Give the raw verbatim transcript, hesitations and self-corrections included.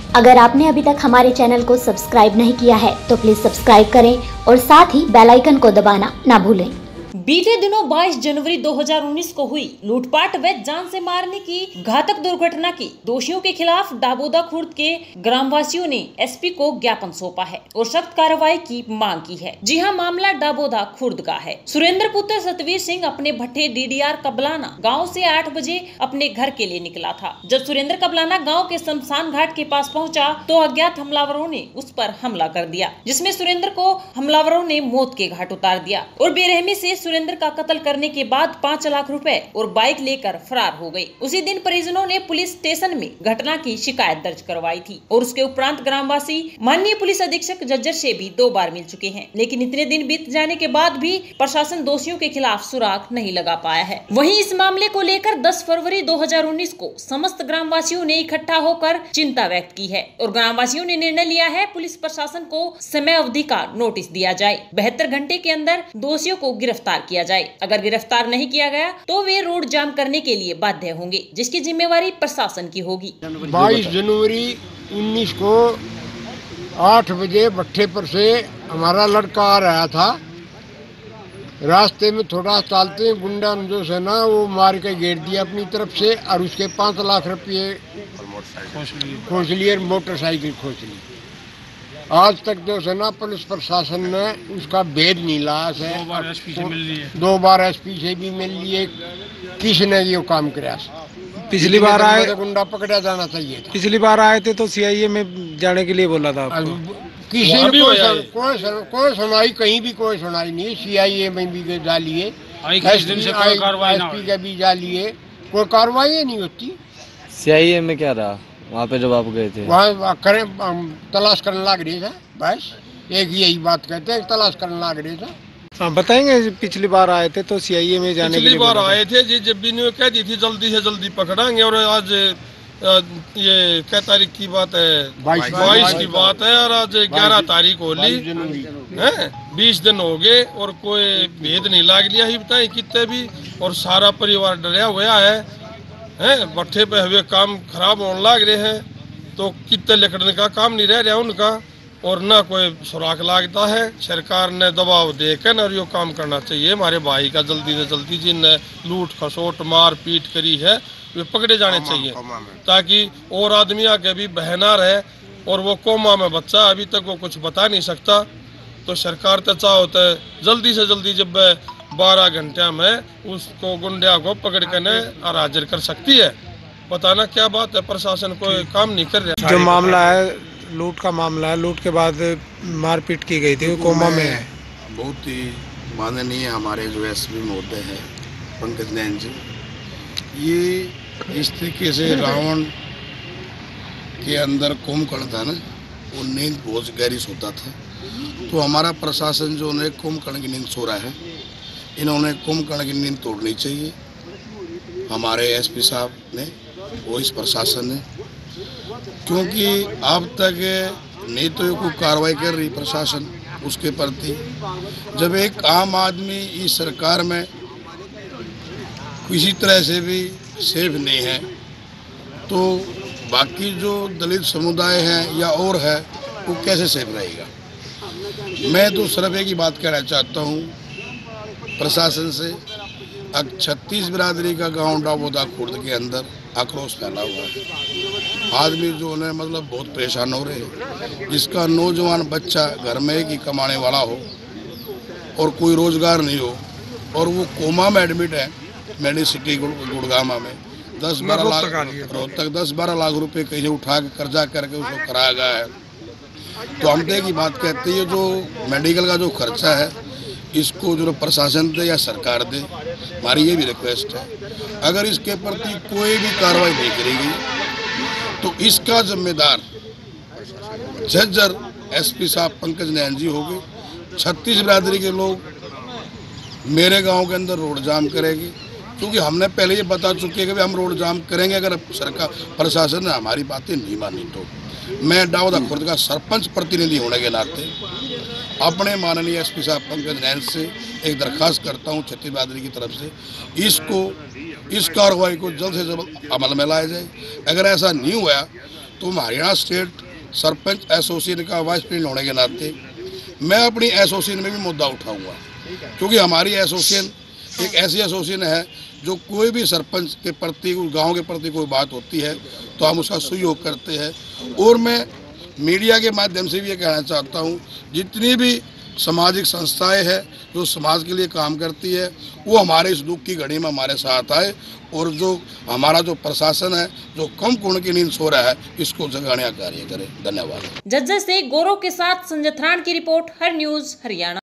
अगर आपने अभी तक हमारे चैनल को सब्सक्राइब नहीं किया है तो प्लीज सब्सक्राइब करें और साथ ही बेल आइकन को दबाना ना भूलें। बीते दिनों बाईस जनवरी दो हज़ार उन्नीस को हुई लूटपाट व जान से मारने की घातक दुर्घटना की दोषियों के खिलाफ डाबोदा खुर्द के ग्रामवासियों ने एसपी को ज्ञापन सौंपा है और सख्त कार्रवाई की मांग की है। जी हां, मामला डाबोदा खुर्द का है। सुरेंद्र पुत्र सतवीर सिंह अपने भट्टे डीडीआर कबलाना गाँव से आठ बजे अपने घर के लिए निकला था। जब सुरेंद्र कबलाना गाँव के शमशान घाट के पास पहुँचा तो अज्ञात हमलावरों ने उस पर हमला कर दिया, जिसमें सुरेंद्र को हमलावरों ने मौत के घाट उतार दिया और बेरहमी से सुरेंद्र का कत्ल करने के बाद पाँच लाख रुपए और बाइक लेकर फरार हो गए। उसी दिन परिजनों ने पुलिस स्टेशन में घटना की शिकायत दर्ज करवाई थी और उसके उपरांत ग्रामवासी माननीय पुलिस अधीक्षक जज्जर से भी दो बार मिल चुके हैं, लेकिन इतने दिन बीत जाने के बाद भी प्रशासन दोषियों के खिलाफ सुराग नहीं लगा पाया है। वहीं इस मामले को लेकर दस फरवरी दो हज़ार उन्नीस को समस्त ग्रामवासियों ने इकट्ठा होकर चिंता व्यक्त की है और ग्रामवासियों ने निर्णय लिया है पुलिस प्रशासन को समय अवधि का नोटिस दिया जाए, बहत्तर घंटे के अंदर दोषियों को गिरफ्तार किया जाए। अगर गिरफ्तार नहीं किया गया तो वे रोड जाम करने के लिए बाध्य होंगे, जिसकी जिम्मेवारी प्रशासन की होगी। बाईस जनवरी उन्नीस को आठ बजे भट्टे पर से हमारा लड़का आ रहा था। रास्ते में थोड़ा चालते गुंडा जो है ना वो मार के घेर दिया अपनी तरफ से और उसके पाँच लाख रुपये खोज लिए, मोटरसाइकिल खोज ली। आज तक जो है ना पुलिस प्रशासन ने उसका भेद नहीं लाया है। दो बार एसपी से मिल लिए, दो बार एसपी से भी मिल लिए। किसने ये काम कराया? पिछली बार आए तो गुंडा पकड़ा जाना चाहिए था। पिछली बार आए थे तो सीआईए में जाने के लिए बोला था आपको। किसी ने कोई कोई कोई सुनाई कहीं भी कोई सुनाई नहीं। सीआईए में भी जा लिए, एसपी के भी जा लिए, कोई कार्रवाई नहीं होती। सीआईए में क्या रहा वहाँ पे जब आप गए थे? वहाँ करें तलाश करने लग रही था, बस एक यही बात कहते हैं, तलाश करने लग रही था। हाँ बताएंगे, पिछली बार आए थे तो सीआईए में जाने के लिए पिछली बार आए थे जी, जब भी ने कह दी थी जल्दी से जल्दी पकड़ाएंगे और आज ये क्या तारीख की बात है? बाईस की बात है और आज ग्यारह तारीख हो ली है, बीस दिन हो गए और कोई भेद नहीं लाग लिया ही बताए कितने भी। और सारा परिवार डरा हुआ है हैं, भट्टे पे हुए काम खराब होने लग रहे हैं तो कितने लकड़ने का काम नहीं रह रहा उनका और ना कोई सुराग लागता है। सरकार ने दबाव देकर न यो काम करना चाहिए। हमारे भाई का जल्दी से जल्दी जिनने लूट खसोट मार पीट करी है वे पकड़े जाने चाहिए, ताकि और आदमी आके भी बहना रहे। और वो कोमा में बच्चा अभी तक वो कुछ बता नहीं सकता, तो सरकार तो चाहो तो जल्दी से जल्दी जब बारह घंटे में उसको गुंडा को पकड़ कर और हाजिर कर सकती है। बताना क्या बात है, प्रशासन कोई काम नहीं कर रहा। जो मामला है लूट का मामला है, लूट के बाद मारपीट की गई थी, वो कोमा में है। बहुत ही माननीय हमारे जो एसपी महोदय हैं पंकज नैन जी, ये इस तरीके से रावण के अंदर कुंभकर्ण था ना, वो नींद बहुत गहरी सोता था, तो हमारा प्रशासन जो उन्हें कुंभकर्ण की नींद सो रहा है, इन्होंने कुंभकर्ण की नींद तोड़नी चाहिए। हमारे एसपी साहब ने, वो इस प्रशासन ने, क्योंकि अब तक नहीं तो कोई कार्रवाई कर रही प्रशासन उसके प्रति। जब एक आम आदमी इस सरकार में किसी तरह से भी सेफ नहीं है तो बाकी जो दलित समुदाय है या और है वो कैसे सेफ रहेगा? मैं तो सिर्फ एक ही बात कहना चाहता हूँ प्रशासन से। अब छत्तीस बिरादरी का गांव डाबोदा खुर्द के अंदर आक्रोश फैला हुआ है। आदमी जो है मतलब बहुत परेशान हो रहे हैं, जिसका नौजवान बच्चा घर में एक ही कमाने वाला हो और कोई रोजगार नहीं हो और वो कोमा में एडमिट है मेडिसिटी गुड़गामा में। दस बारह लाख रोहतक दस बारह लाख रुपए कहीं उठा के कर्जा करके उसको कराया गया है। तो हम तो की बात कहते हैं, जो मेडिकल का जो खर्चा है इसको जो प्रशासन दे या सरकार दे। हमारी ये भी रिक्वेस्ट है, अगर इसके प्रति कोई भी कार्रवाई नहीं करेगी तो इसका जिम्मेदार जज्जर एसपी साहब पंकज नैन जी होंगे। छत्तीस बिरादरी के लोग मेरे गांव के अंदर रोड जाम करेंगे, क्योंकि हमने पहले ये बता चुके हैं कि हम रोड जाम करेंगे अगर सरकार प्रशासन ने हमारी बातें नहीं मानी तो। मैं डाबोदा खुर्द का सरपंच प्रतिनिधि होने के नाते अपने माननीय एसपी साहब पंकज नैन से एक दरख्वास्त करता हूं छत्तीस बिरादरी की तरफ से, इसको इस कार्रवाई को जल्द से जल्द अमल में लाया जाए। अगर ऐसा नहीं हुआ तो हरियाणा स्टेट सरपंच एसोसिएशन का वाइस प्रेसिडेंट होने के नाते मैं अपनी एसोसिएशन में भी मुद्दा उठाऊंगा, क्योंकि हमारी एसोसिएशन एक ऐसी एसोसिएशन है जो कोई भी सरपंच के प्रति, गांव के प्रति कोई बात होती है तो हम उसका सहयोग करते हैं। और मैं मीडिया के माध्यम से भी ये कहना चाहता हूँ, जितनी भी सामाजिक संस्थाएं हैं जो समाज के लिए काम करती है वो हमारे इस दुख की घड़ी में हमारे साथ आए, और जो हमारा जो प्रशासन है जो कम कुण की नींद सो रहा है इसको जगाने का कार्य करे। धन्यवाद। जज्जर से गौरव के साथ संजय थ्राण की रिपोर्ट, हर न्यूज हरियाणा।